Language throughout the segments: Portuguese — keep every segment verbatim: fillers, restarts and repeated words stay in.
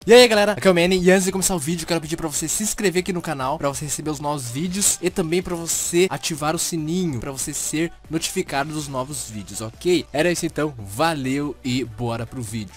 E aí galera, aqui é o Manny e antes de começar o vídeo quero pedir pra você se inscrever aqui no canal pra você receber os novos vídeos e também pra você ativar o sininho pra você ser notificado dos novos vídeos, ok? Era isso então, valeu e bora pro vídeo.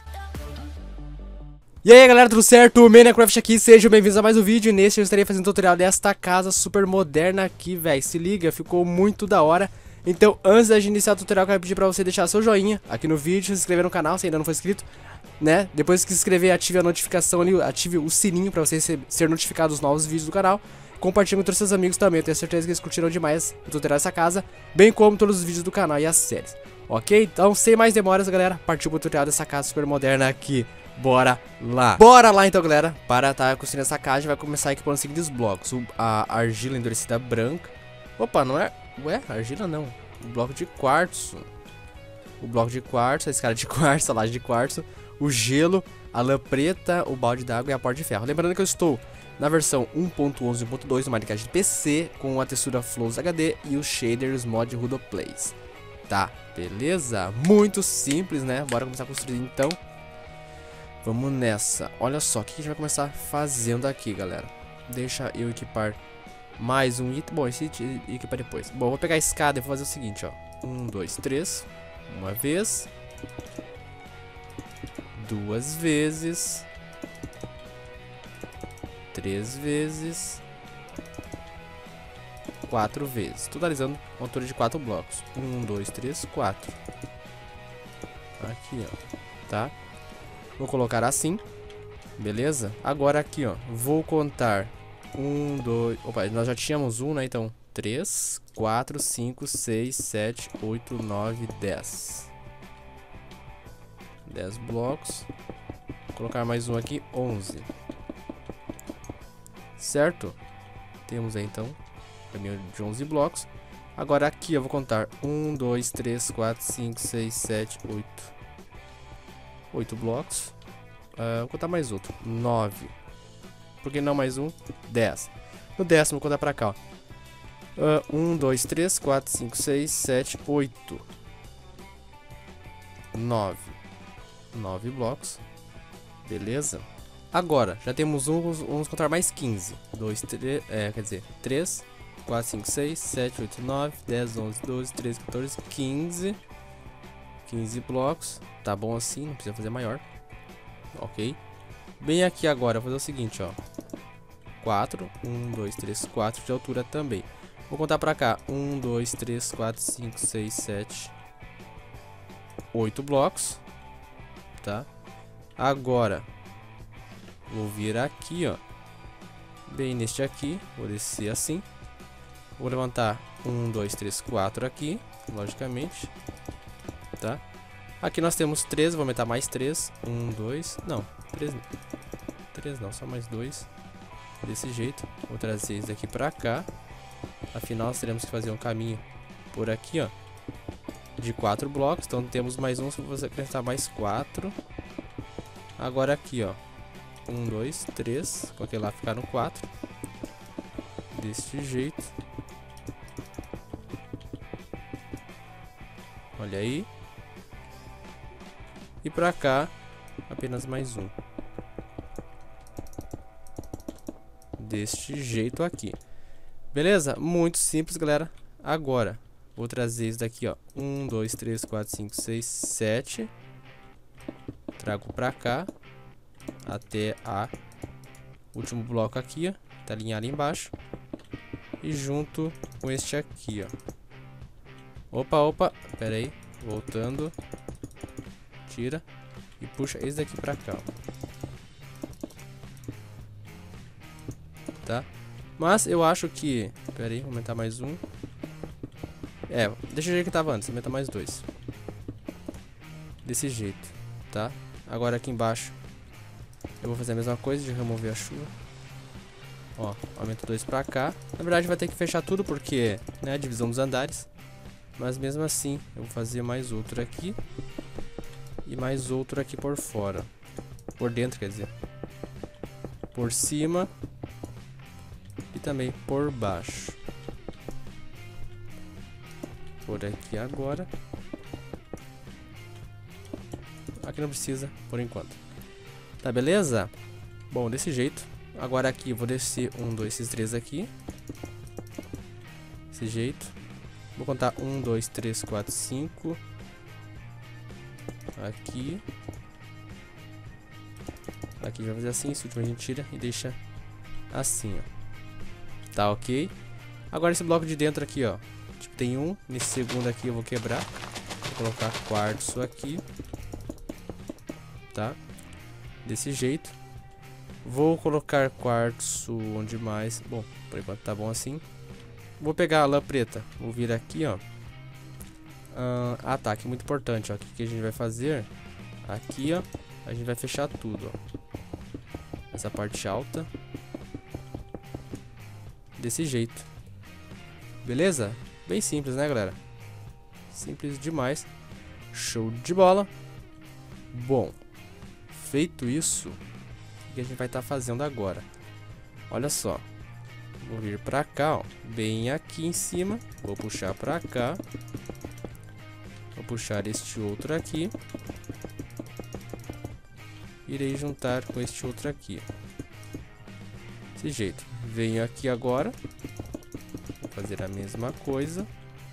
E aí galera, tudo certo? Minecraft aqui, sejam bem-vindos a mais um vídeo. E nesse eu estarei fazendo um tutorial desta casa super moderna aqui, velho. Se liga, ficou muito da hora. Então antes de iniciar o tutorial eu quero pedir pra você deixar seu joinha aqui no vídeo, se inscrever no canal se ainda não for inscrito, né? Depois que se inscrever, ative a notificação ali, ative o sininho pra você ser, ser notificado dos novos vídeos do canal. Compartilhe com todos os seus amigos também, eu tenho certeza que eles curtiram demais o tutorial dessa casa, bem como todos os vídeos do canal e as séries. Ok? Então sem mais demoras galera, partiu pro tutorial dessa casa super moderna aqui. Bora lá. Bora lá então galera, para estar tá construindo essa casa a gente vai começar equipando os seguintes blocos. O, a argila endurecida branca. Opa, não é... Ué, argila não. O bloco de quartzo. O bloco de quartzo, a escada de quartzo, a laje de quartzo. O gelo, a lã preta, o balde d'água e a porta de ferro. Lembrando que eu estou na versão um ponto onze ponto dois do Minecraft de P C, com a textura Flows H D e os shaders mod Rudoplays. Tá, beleza? Muito simples, né? Bora começar a construir então. Vamos nessa. Olha só, o que a gente vai começar fazendo aqui, galera. Deixa eu equipar mais um item. Bom, esse item equipar depois. Bom, vou pegar a escada e vou fazer o seguinte, ó. Um, dois, três. Uma vez. Duas vezes. Três vezes. Quatro vezes. Totalizando uma altura de quatro blocos. Um, dois, três, quatro. Aqui, ó. Tá? Vou colocar assim. Beleza? Agora aqui, ó. Vou contar. Um, dois. Opa, nós já tínhamos um, né? Então, três, quatro, cinco, seis, sete, oito, nove, dez. dez blocos. Vou colocar mais um aqui, onze. Certo? Temos aí então caminho de onze blocos. Agora aqui eu vou contar um, dois, três, quatro, cinco, seis, sete, oito. oito blocos. Uh, vou contar mais outro, nove. Por que não mais um? dez. No décimo vou contar pra cá, ó. Uh, um, dois, três, quatro, cinco, seis, sete, oito. nove. nove blocos. Beleza? Agora, já temos um, vamos contar mais quinze. dois, três, é, quer dizer, três, quatro, cinco, seis, sete, oito, nove, dez, onze, doze, treze, quatorze, quinze. quinze blocos. Tá bom assim, não precisa fazer maior. Ok. Bem aqui agora, eu vou fazer o seguinte, ó. quatro, um, dois, três, quatro de altura também. Vou contar pra cá. um, dois, três, quatro, cinco, seis, sete, oito blocos. Tá? Agora, vou vir aqui, ó. Bem neste aqui. Vou descer assim. Vou levantar um, dois, três, quatro aqui. Logicamente. Tá? Aqui nós temos três. Vou aumentar mais três. um, dois. Não. três. três não, só mais dois. Desse jeito. Vou trazer esse daqui pra cá. Afinal, nós teremos que fazer um caminho por aqui, ó. De quatro blocos. Então temos mais um. Se você acrescentar mais quatro. Agora aqui, ó. um, dois, três. Com aquele lá ficaram quatro. Deste jeito. Olha aí. E pra cá, apenas mais um. Deste jeito aqui. Beleza? Muito simples, galera. Agora, vou trazer isso daqui, ó. um, dois, três, quatro, cinco, seis, sete. Trago pra cá. Até a último bloco aqui, ó. Tá alinhado ali embaixo. E junto com este aqui, ó. Opa, opa. Pera aí. Voltando. Tira. E puxa esse daqui pra cá, ó. Tá? Mas eu acho que... Pera aí, vou aumentar mais um. É, deixa o jeito que tava antes. Aumenta mais dois. Desse jeito, tá? Agora aqui embaixo eu vou fazer a mesma coisa de remover a chuva. Ó, aumento dois pra cá. Na verdade vai ter que fechar tudo porque, né, divisão dos andares. Mas mesmo assim, eu vou fazer mais outro aqui. E mais outro aqui por fora. Por dentro, quer dizer. Por cima. E também por baixo. Por aqui agora. Aqui não precisa, por enquanto. Tá, beleza? Bom, desse jeito. Agora aqui, vou descer um, dois, esses três aqui. Desse jeito. Vou contar um, dois, três, quatro, cinco. Aqui. Aqui vai fazer assim, esse último a gente tira e deixa assim, ó. Tá, ok? Agora esse bloco de dentro aqui, ó. Tipo, tem um, nesse segundo aqui eu vou quebrar. Vou colocar quartzo aqui. Tá? Desse jeito. Vou colocar quartzo onde mais. Bom, por enquanto tá bom assim. Vou pegar a lã preta. Vou vir aqui, ó. Uh, ah, tá. Aqui é muito importante, ó. O que, que a gente vai fazer? Aqui, ó. A gente vai fechar tudo, ó. Essa parte alta. Desse jeito. Beleza? Bem simples, né, galera? Simples demais. Show de bola. Bom, feito isso, o que a gente vai estar tá fazendo agora? Olha só. Vou vir pra cá, ó. Bem aqui em cima. Vou puxar pra cá. Vou puxar este outro aqui. Irei juntar com este outro aqui. Desse jeito. Venho aqui agora. Vou fazer a mesma coisa.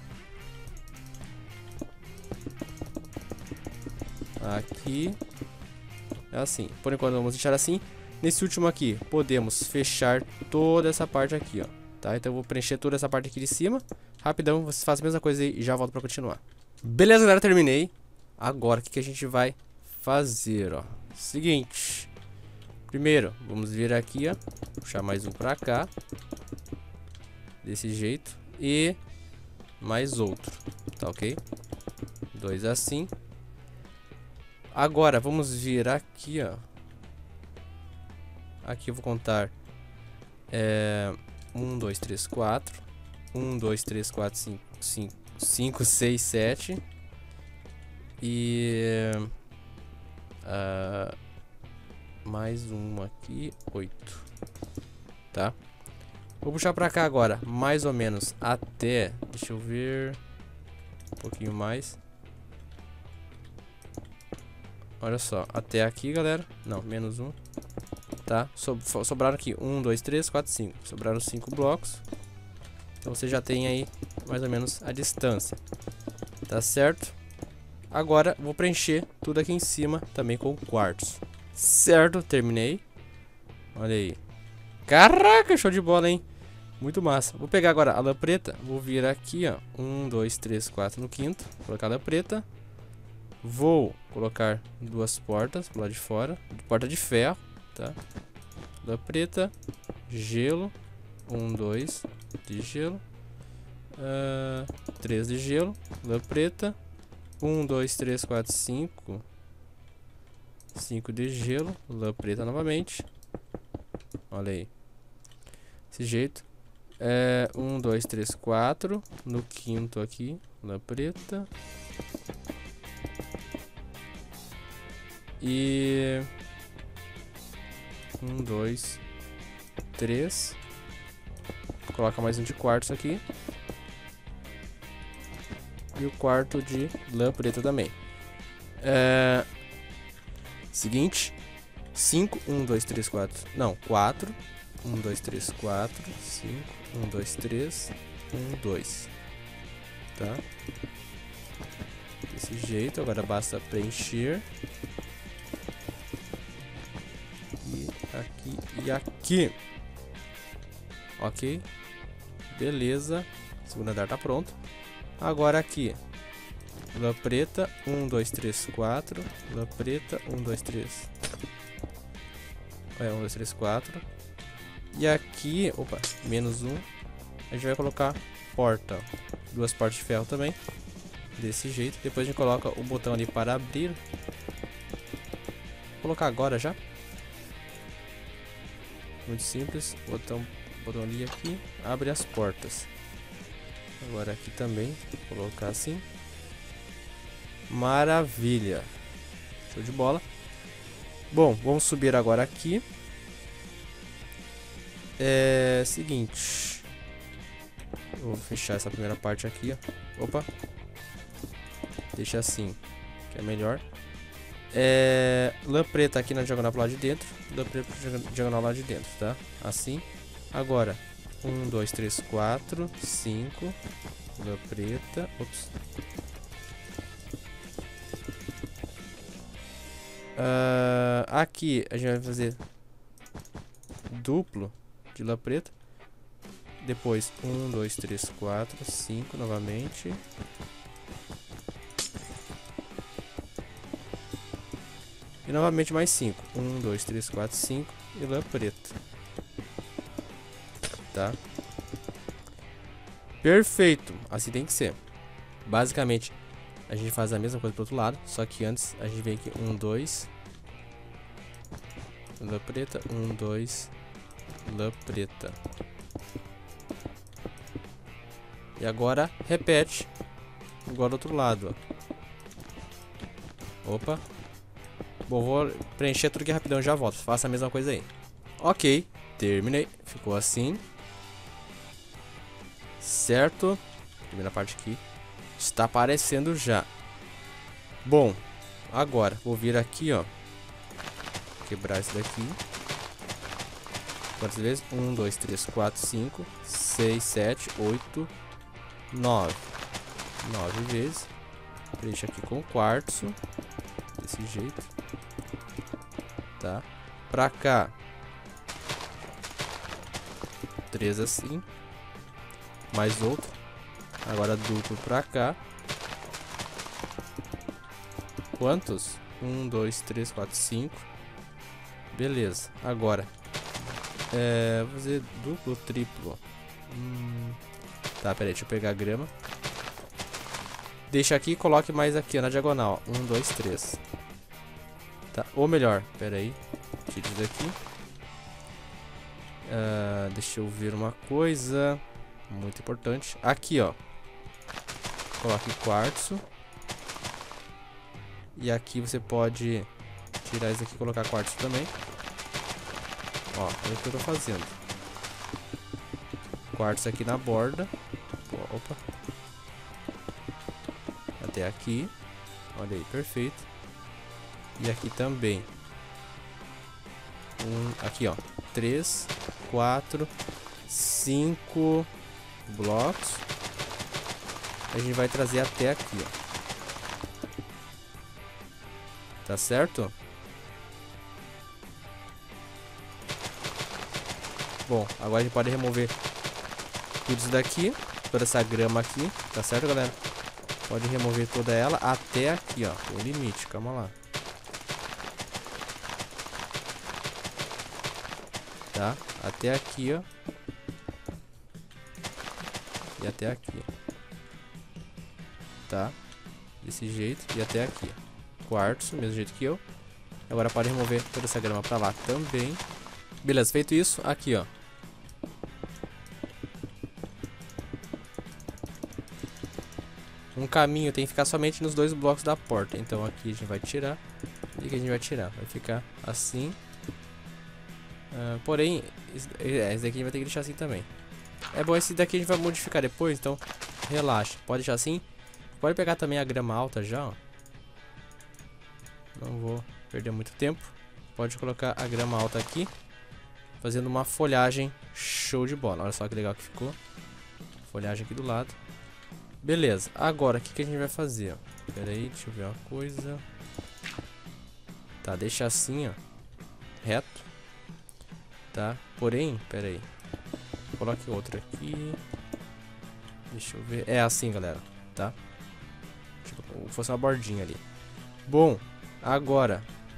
Aqui. Assim. Por enquanto vamos deixar assim. Nesse último aqui, podemos fechar toda essa parte aqui, ó. Tá? Então eu vou preencher toda essa parte aqui de cima. Rapidão, você faz a mesma coisa aí e já volto pra continuar. Beleza, galera, terminei. Agora, o que, que a gente vai fazer, ó? Seguinte. Primeiro, vamos vir aqui, ó. Puxar mais um pra cá. Desse jeito. E mais outro. Tá, ok? Dois assim. Agora, vamos vir aqui, ó. Aqui eu vou contar. É, um, dois, três, quatro. um, dois, três, quatro, cinco, cinco, cinco, seis, sete. E... Uh, mais um aqui, oito. Tá? Vou puxar pra cá agora, mais ou menos até, deixa eu ver, um pouquinho mais. Olha só, até aqui, galera. Não, menos um. Tá? So, sobraram aqui um, dois, três, quatro, cinco. Sobraram cinco blocos. Então você já tem aí mais ou menos a distância. Tá certo? Agora vou preencher tudo aqui em cima também com quartzo. Certo, terminei. Olha aí. Caraca, show de bola, hein? Muito massa. Vou pegar agora a lã preta. Vou vir aqui, ó. um, dois, três, quatro no quinto. Colocar a lã preta. Vou colocar duas portas pro lado de fora. Porta de ferro, tá? Lã preta. Gelo. um, dois de gelo. Uh, três de gelo. Lã preta. um, dois, três, quatro, cinco. cinco de gelo. Lã preta novamente. Olha aí. Desse jeito. É, um, dois, três, quatro. No quinto aqui. Lã preta. E... um, dois, três. Coloca mais um de quartzo aqui. E o quarto de lã preta também. É... Seguinte. cinco, um, dois, três, quatro. Não, quatro. um, dois, três, quatro. cinco, um, dois, três. um, dois. Tá? Desse jeito. Agora basta preencher. E aqui e aqui. Ok. Beleza. O segundo andar tá pronto. Agora aqui. Lã preta. um, dois, três, quatro. Lã preta. um, dois, três. É, um, dois, três, quatro. E aqui. Opa, menos um. A gente vai colocar porta. Duas portas de ferro também. Desse jeito. Depois a gente coloca o botão ali para abrir. Vou colocar agora já. Muito simples. Botão, botão ali aqui. Abre as portas. Agora aqui também. Vou colocar assim. Maravilha. Show de bola. Bom, vamos subir agora aqui. É seguinte. Eu vou fechar essa primeira parte aqui, ó. Opa. Deixa assim, que é melhor. É, lã preta aqui na diagonal pro lado de dentro, lã preta diagonal lá de dentro, tá? Assim. Agora, um, dois, três, quatro, cinco, lã preta, ops. Uh, aqui a gente vai fazer duplo de lã preta. Depois, um, dois, três, quatro, cinco novamente. E novamente mais cinco. um, dois, três, quatro, cinco. E lã preta. Tá? Perfeito. Assim tem que ser. Basicamente, a gente faz a mesma coisa pro outro lado. Só que antes a gente vem aqui. um, dois. Lã preta. um, dois. Lã preta. E agora repete. Igual do outro lado. Ó. Opa. Bom, vou preencher tudo aqui rapidão e já volto. Faça a mesma coisa aí. Ok, terminei. Ficou assim. Certo. Primeira parte aqui. Está aparecendo já. Bom, agora vou vir aqui, ó. Quebrar isso daqui. Quantas vezes? um, dois, três, quatro, cinco, seis, sete, oito, nove. nove vezes. Preenche aqui com quartzo. Desse jeito. Tá? Pra cá. três assim. Mais outro. Agora duplo pra cá. Quantos? um, dois, três, quatro, cinco. Beleza. Agora. É, vou fazer duplo, triplo. Hum, tá, peraí, deixa eu pegar a grama. Deixa aqui e coloque mais aqui ó, na diagonal. um, dois, três. Tá, ou melhor, pera aí. Tira isso daqui. Uh, deixa eu ver uma coisa. Muito importante. Aqui, ó. Coloque quartzo. E aqui você pode tirar isso aqui e colocar quartzo também. Ó, olha o que eu tô fazendo. Quartzo aqui na borda. Opa. Até aqui. Olha aí, perfeito. E aqui também. Um, aqui, ó. Três, quatro, cinco blocos. A gente vai trazer até aqui, ó. Tá certo? Bom, agora a gente pode remover tudo isso daqui. Toda essa grama aqui. Tá certo, galera? Pode remover toda ela até aqui, ó. O limite, calma lá. Tá? Até aqui, ó. E até aqui. Tá? Desse jeito. E até aqui. Quartzo, mesmo jeito que eu. Agora pode remover toda essa grama pra lá também. Beleza, feito isso, aqui, ó. Um caminho tem que ficar somente nos dois blocos da porta. Então aqui a gente vai tirar. E aqui a gente vai tirar. Vai ficar assim. Uh, porém, esse, é, esse daqui a gente vai ter que deixar assim também. É bom, esse daqui a gente vai modificar depois, então relaxa. Pode deixar assim. Pode pegar também a grama alta já, ó. Não vou perder muito tempo. Pode colocar a grama alta aqui. Fazendo uma folhagem show de bola. Olha só que legal que ficou. Folhagem aqui do lado. Beleza, agora o que, que a gente vai fazer? Ó? Pera aí, deixa eu ver uma coisa. Tá, deixa assim, ó. Reto. Tá, porém, pera aí. Coloque outra aqui. Deixa eu ver. É assim, galera, tá? Tipo, como fosse uma bordinha ali. Bom, agora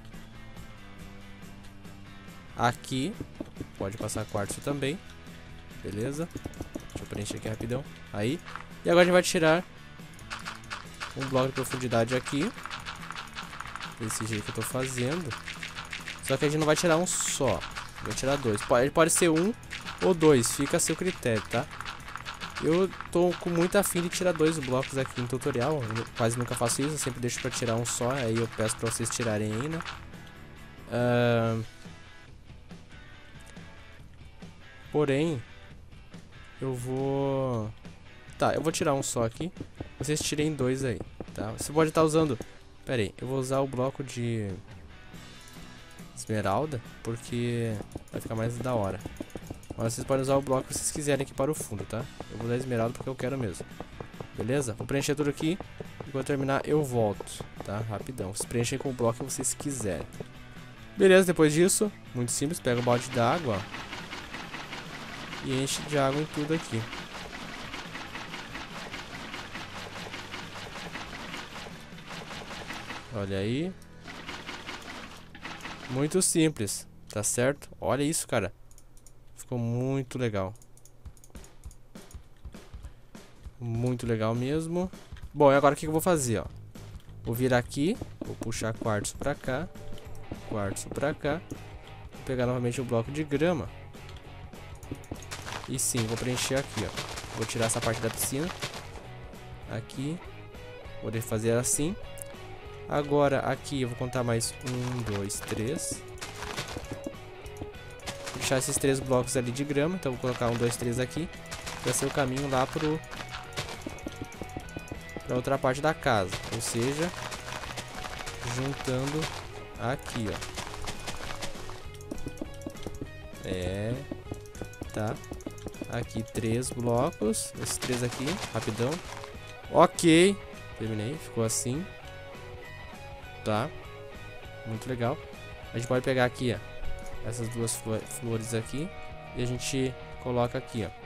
aqui pode passar quartzo também. Beleza. Deixa eu preencher aqui rapidão. Aí. E agora a gente vai tirar um bloco de profundidade aqui. Desse jeito que eu tô fazendo. Só que a gente não vai tirar um só. Vai tirar dois. Pode, pode ser um ou dois. Fica a seu critério, tá? Eu tô com muito afim de tirar dois blocos aqui no tutorial. Eu quase nunca faço isso. Eu sempre deixo pra tirar um só. Aí eu peço pra vocês tirarem aí, né? Uh... Porém, eu vou... Tá, eu vou tirar um só aqui. Vocês tirem dois aí, tá? Você pode estar usando Pera aí, eu vou usar o bloco de esmeralda, porque vai ficar mais da hora. Mas vocês podem usar o bloco que vocês quiserem aqui para o fundo, tá? Eu vou dar esmeralda porque eu quero mesmo. Beleza? Vou preencher tudo aqui. E quando terminar eu volto, tá? Rapidão. Vocês preenchem com o bloco que vocês quiserem. Beleza, depois disso, muito simples. Pega o balde d'água e enche de água em tudo aqui. Olha aí. Muito simples, tá certo? Olha isso, cara. Ficou muito legal. Muito legal mesmo. Bom, e agora o que eu vou fazer, ó? Vou vir aqui, vou puxar quartzo pra cá, quartzo pra cá, vou pegar novamente o bloco de grama. E sim, vou preencher aqui, ó. Vou tirar essa parte da piscina. Aqui. Vou fazer assim. Agora aqui eu vou contar mais um, dois, três. Vou deixar esses três blocos ali de grama. Então vou colocar um, dois, três aqui. Vai ser o caminho lá pro pra outra parte da casa. Ou seja, juntando aqui, ó. É. Tá. Aqui três blocos. Esses três aqui, rapidão. Ok. Terminei. Ficou assim. Tá. Muito legal. A gente pode pegar aqui, ó, essas duas flores aqui. E a gente coloca aqui, ó.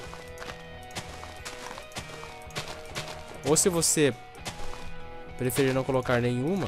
Ou se você preferir não colocar nenhuma,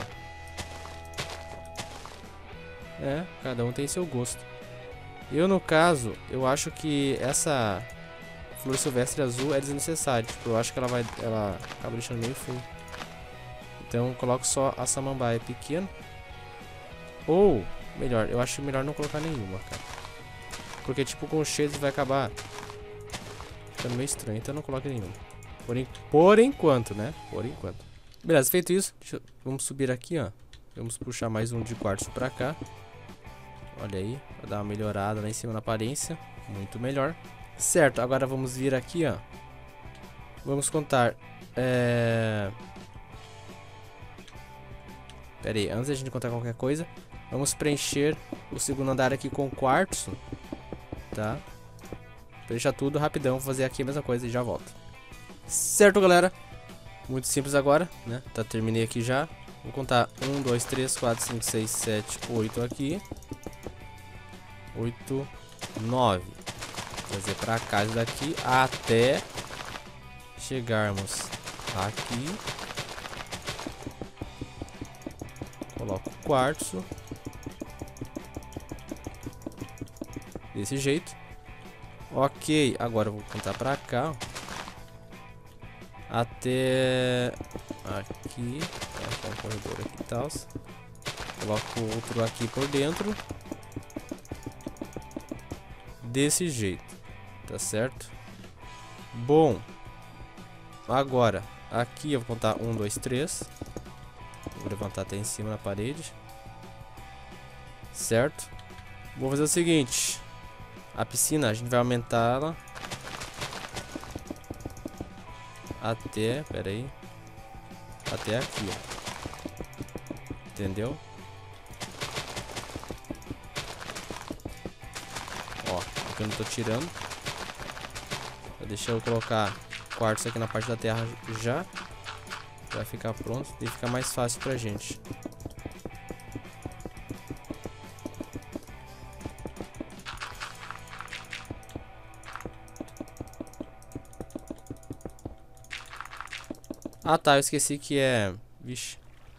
é, cada um tem seu gosto. Eu, no caso, eu acho que essa flor silvestre azul é desnecessária. Tipo, eu acho que ela vai, ela acaba deixando meio feio. Então eu coloco só a samambaia pequena. Ou, melhor, eu acho melhor não colocar nenhuma, cara. Porque tipo, com o shades vai acabar ficando meio estranho. Então eu não coloco nenhuma. Por, en por enquanto, né? Por enquanto. Beleza, feito isso, deixa eu... vamos subir aqui, ó. Vamos puxar mais um de quartzo pra cá. Olha aí, vai dar uma melhorada lá em cima na aparência. Muito melhor. Certo, agora vamos vir aqui, ó. Vamos contar. É... Pera aí, antes da gente contar qualquer coisa, vamos preencher o segundo andar aqui com quartzo. Tá? Preencha tudo rapidão, vou fazer aqui a mesma coisa e já volto. Certo, galera? Muito simples agora, né? Tá, terminei aqui já. Vou contar um, dois, três, quatro, cinco, seis, sete, oito aqui. oito, nove. Vou fazer pra cá isso daqui até chegarmos aqui. Coloco o quartzo. Desse jeito. Ok, agora eu vou contar pra cá, ó. Até aqui. Colocar um corredor aqui e tal. Coloco outro aqui por dentro. Desse jeito. Tá certo? Bom. Agora, aqui eu vou contar um, dois, três. Vou levantar até em cima na parede. Certo? Vou fazer o seguinte. A piscina, a gente vai aumentar ela até, pera aí, até aqui, ó. Entendeu? Ó, aqui eu não tô tirando. Vou deixar eu colocar quartzo aqui na parte da terra já. Vai ficar pronto e fica mais fácil pra gente. Ah tá, eu esqueci que é... Vixe.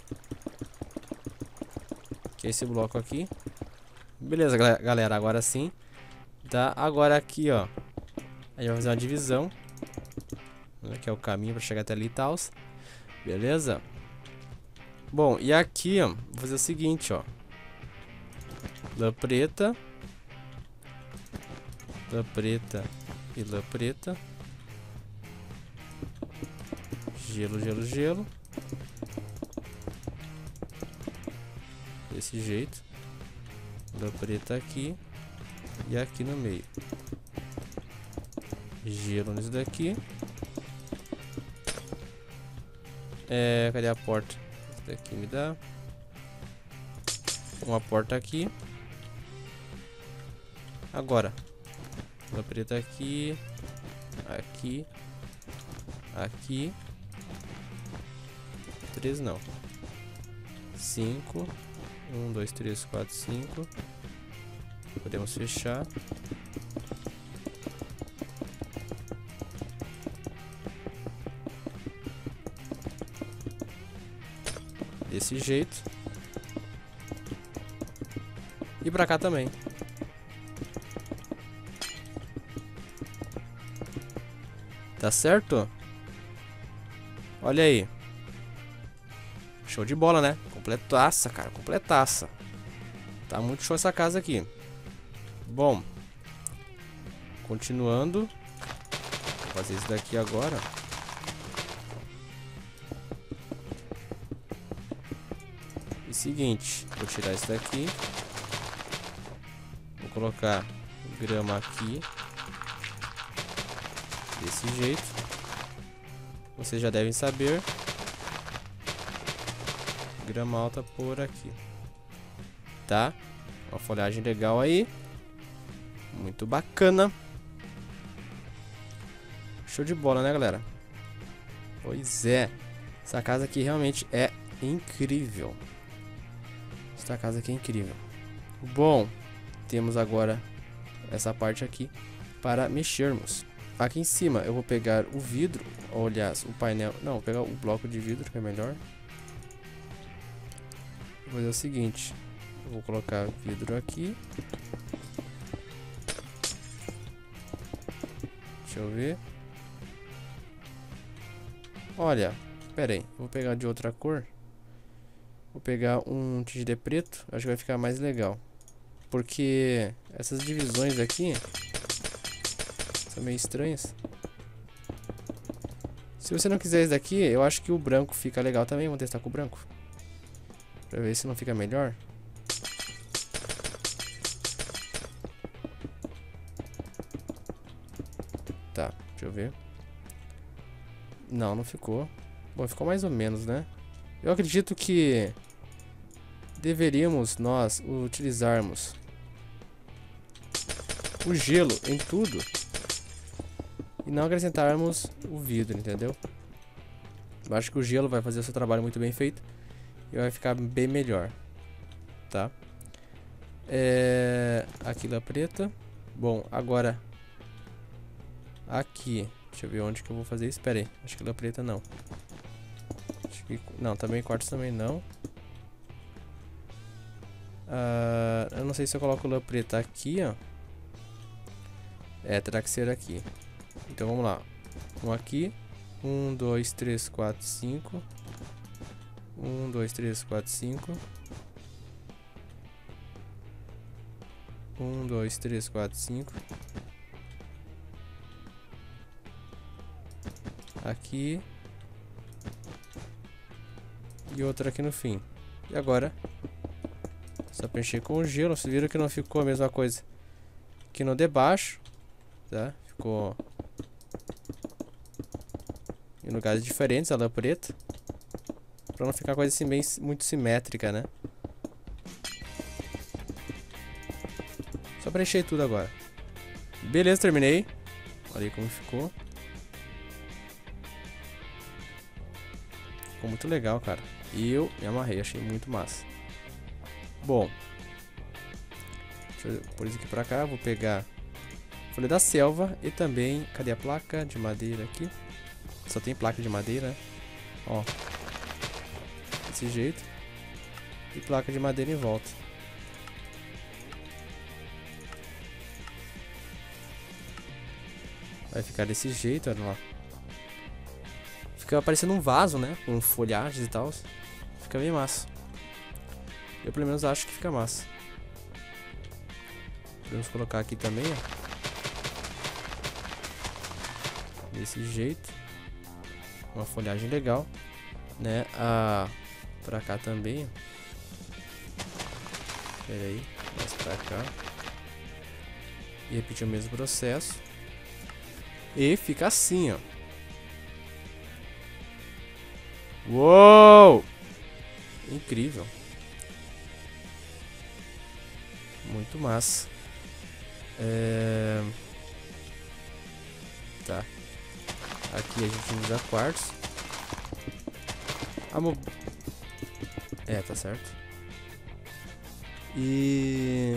Que é esse bloco aqui. Beleza, galera, agora sim. Tá, agora aqui, ó. A gente vai fazer uma divisão, né, que é o caminho pra chegar até ali e tal. Beleza? Bom, e aqui, ó, vou fazer o seguinte, ó. Lã preta. Lã preta e lã preta. Gelo, gelo, gelo. Desse jeito. Lã preta aqui. E aqui no meio. Gelo nisso daqui. É, cadê a porta? Esse daqui me dá. Uma porta aqui. Agora. Labreta aqui. Aqui. Aqui. Três não. Cinco. Um, dois, três, quatro, cinco. Podemos fechar. Desse jeito. E pra cá também. Tá certo? Olha aí. Show de bola, né? Completaça, cara. Completaça. Tá muito show essa casa aqui. Bom. Continuando. Vou fazer isso daqui agora. E seguinte. Vou tirar isso daqui. Vou colocar grama aqui. Desse jeito. Vocês já devem saber. Grama alta por aqui. Tá? Uma folhagem legal aí. Muito bacana. Show de bola, né, galera? Pois é. Essa casa aqui realmente é incrível. Essa casa aqui é incrível. Bom, temos agora essa parte aqui para mexermos. Aqui em cima eu vou pegar o vidro, ou aliás, o painel. Não, vou pegar o bloco de vidro que é melhor. Vou fazer o seguinte. Eu vou colocar vidro aqui. Deixa eu ver. Olha, pera aí, vou pegar de outra cor. Vou pegar um T G D preto, acho que vai ficar mais legal. Porque essas divisões aqui são meio estranhas. Se você não quiser esse daqui, eu acho que o branco fica legal também. Vamos testar com o branco. Pra ver se não fica melhor. Tá, deixa eu ver. Não, não ficou. Bom, ficou mais ou menos, né? Eu acredito que deveríamos nós utilizarmos o gelo em tudo e não acrescentarmos o vidro, entendeu? Eu acho que o gelo vai fazer o seu trabalho muito bem feito e vai ficar bem melhor, tá? É... Aqui da preta. Bom, agora aqui, deixa eu ver onde que eu vou fazer isso. Espera aí, acho que da preta não. Acho que... Não, também quartzo também não. Uh, eu não sei se eu coloco lã preta aqui, ó. É, terá que ser aqui. Então vamos lá. Um aqui. Um, dois, três, quatro, cinco. Um, dois, três, quatro, cinco. Um, dois, três, quatro, cinco. Aqui. E outra aqui no fim. E agora só preencher com o gelo. Vocês viram que não ficou a mesma coisa que no de baixo, tá? Ficou em lugares diferentes a lã preta, pra não ficar coisa assim bem muito simétrica, né? Só preencher tudo agora. Beleza, terminei. Olha aí como ficou. Ficou muito legal, cara. E eu me amarrei, achei muito massa. Bom, deixa eu pôr isso aqui pra cá. Vou pegar folha da selva e também, cadê a placa de madeira aqui? Só tem placa de madeira, né? Ó, desse jeito. E placa de madeira em volta. Vai ficar desse jeito, olha lá. Fica parecendo um vaso, né? Com folhagens e tal. Fica bem massa. Eu pelo menos acho que fica massa. Podemos colocar aqui também, ó. Desse jeito. Uma folhagem legal, né? Ah, pra cá também. Pera aí, mais pra cá. E repetir o mesmo processo. E fica assim, ó. Uou! Incrível. Muito massa. É... Tá. Aqui a gente usa quartzo. A mo... É, tá certo. E...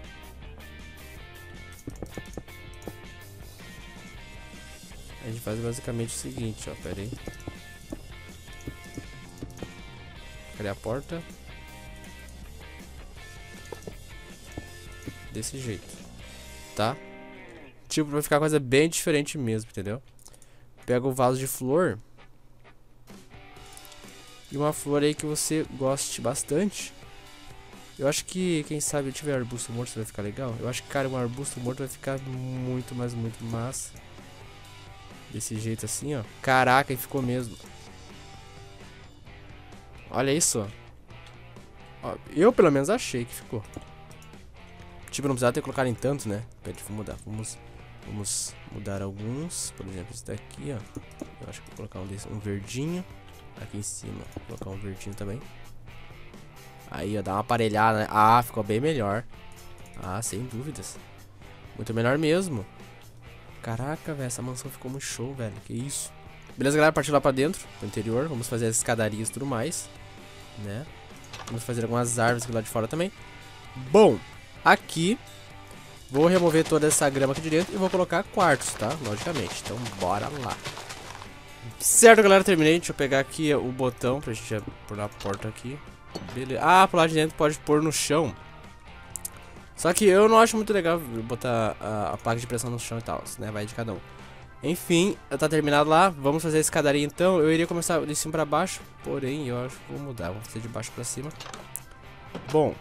A gente faz basicamente o seguinte, ó. Pera aí. Cadê a porta? Desse jeito. Tá? Tipo, vai ficar uma coisa bem diferente mesmo, entendeu? Pega o vaso de flor. E uma flor aí que você goste bastante. Eu acho que, quem sabe, tiver arbusto morto vai ficar legal. Eu acho que, cara, um arbusto morto vai ficar muito, mas muito massa. Desse jeito assim, ó. Caraca, e ficou mesmo. Olha isso, ó. Eu, pelo menos, achei que ficou. Tipo, não precisava ter colocado em tantos, né? Pera, deixa eu mudar. Vamos, vamos mudar alguns. Por exemplo, esse daqui, ó. Eu acho que vou colocar um, desse, um verdinho. Aqui em cima, vou colocar um verdinho também. Aí, ó, dá uma aparelhada, né? Ah, ficou bem melhor. Ah, sem dúvidas. Muito melhor mesmo. Caraca, velho, essa mansão ficou muito show, velho. Que isso. Beleza, galera, partiu lá pra dentro, pro interior. Vamos fazer as escadarias e tudo mais, né? Vamos fazer algumas árvores aqui lá de fora também. Bom, aqui vou remover toda essa grama aqui de dentro e vou colocar quartos, tá? Logicamente, então bora lá. Certo, galera, terminei. Deixa eu pegar aqui o botão pra gente pôr na porta aqui. Beleza. Ah, pro lado de dentro pode pôr no chão. Só que eu não acho muito legal botar a, a placa de pressão no chão e tal, né? Vai de cada um. Enfim, tá terminado lá. Vamos fazer a escadaria então. Eu iria começar de cima pra baixo, porém eu acho que vou mudar. Vou fazer de baixo pra cima. Bom,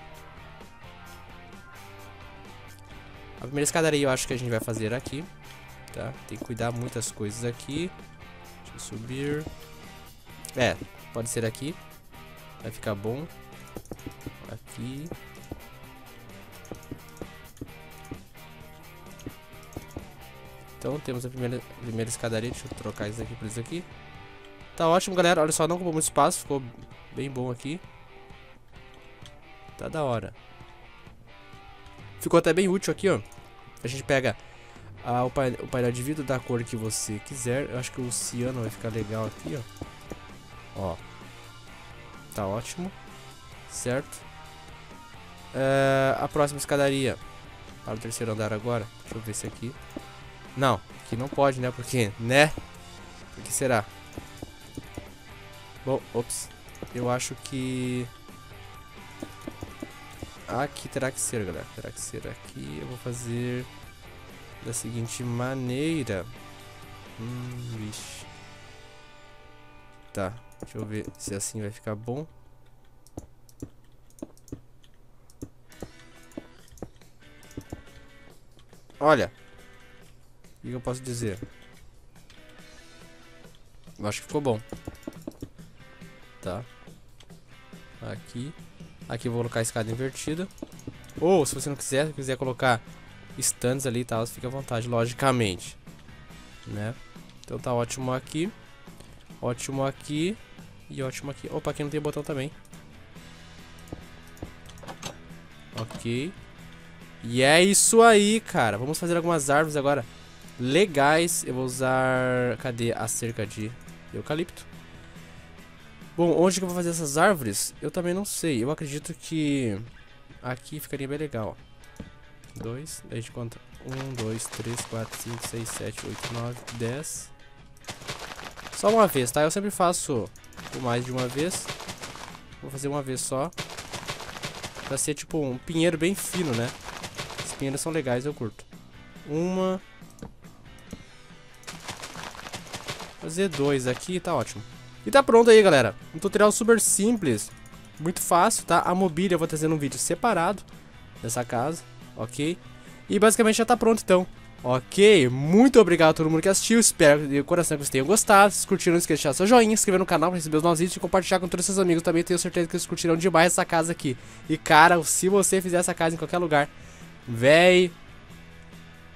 a primeira escadaria eu acho que a gente vai fazer aqui, tá? Tem que cuidar muitas coisas aqui. Deixa eu subir. É, pode ser aqui. Vai ficar bom. Aqui. Então temos a primeira, a primeira escadaria. Deixa eu trocar isso aqui por isso aqui. Tá ótimo, galera. Olha só, não ocupou muito espaço. Ficou bem bom aqui. Tá da hora. Ficou até bem útil aqui, ó. A gente pega ah, o, painel, o painel de vidro da cor que você quiser. Eu acho que o ciano vai ficar legal aqui, ó. Ó. Tá ótimo. Certo. É, a próxima escadaria. Para o terceiro andar agora. Deixa eu ver se aqui. Não, aqui não pode, né? Porque, né? Por que será? Bom, ops. Eu acho que... Aqui terá que ser, galera. Terá que ser aqui. Eu vou fazer da seguinte maneira. Hum, vixe. Tá, deixa eu ver se assim vai ficar bom. Olha. O que eu posso dizer? Eu acho que ficou bom. Tá. Aqui. Aqui eu vou colocar a escada invertida. Ou, se você não quiser, quiser colocar stands ali e tal, fica à vontade, logicamente. Né? Então tá ótimo aqui. Ótimo aqui. E ótimo aqui. Opa, aqui não tem botão também. Ok. E é isso aí, cara. Vamos fazer algumas árvores agora legais. Eu vou usar... Cadê a cerca de eucalipto? Bom, onde que eu vou fazer essas árvores? Eu também não sei. Eu acredito que aqui ficaria bem legal. Dois. Daí a gente conta. Um, dois, três, quatro, cinco, seis, sete, oito, nove, dez. Só uma vez, tá? Eu sempre faço por mais de uma vez. Vou fazer uma vez só. Pra ser tipo um pinheiro bem fino, né? Os pinheiros são legais, eu curto. Uma. Fazer dois aqui, tá ótimo. E tá pronto aí, galera. Um tutorial super simples. Muito fácil, tá? A mobília eu vou trazer um vídeo separado dessa casa, ok? E basicamente já tá pronto, então. Ok, muito obrigado a todo mundo que assistiu. Espero de coração que vocês tenham gostado. Se curtiram, não esqueça de deixar seu joinha, se inscrever no canal para receber os novos vídeos e compartilhar com todos os seus amigos. Também tenho certeza que eles curtirão demais essa casa aqui. E cara, se você fizer essa casa em qualquer lugar, véi,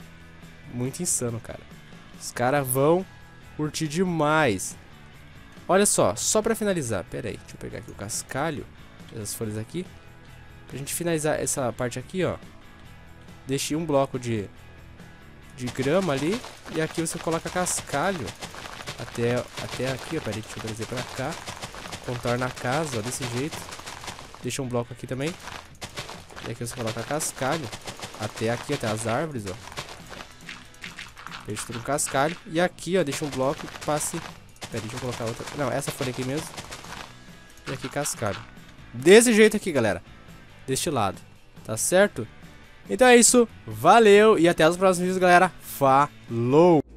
muito insano, cara. Os caras vão curtir demais. Olha só, só pra finalizar. Pera aí, deixa eu pegar aqui o cascalho. Essas folhas aqui. Pra gente finalizar essa parte aqui, ó. Deixei um bloco de, de grama ali. E aqui você coloca cascalho. Até, até aqui, ó. Pera aí, deixa eu trazer pra cá. Contorna a casa, ó, desse jeito. Deixa um bloco aqui também. E aqui você coloca cascalho. Até aqui, até as árvores, ó. Deixa tudo um cascalho. E aqui, ó, deixa um bloco que passe... Pera, deixa eu colocar outra... Não, essa folha aqui mesmo. E aqui cascalho. Desse jeito aqui, galera. Deste lado. Tá certo? Então é isso. Valeu. E até os próximos vídeos, galera. Falou!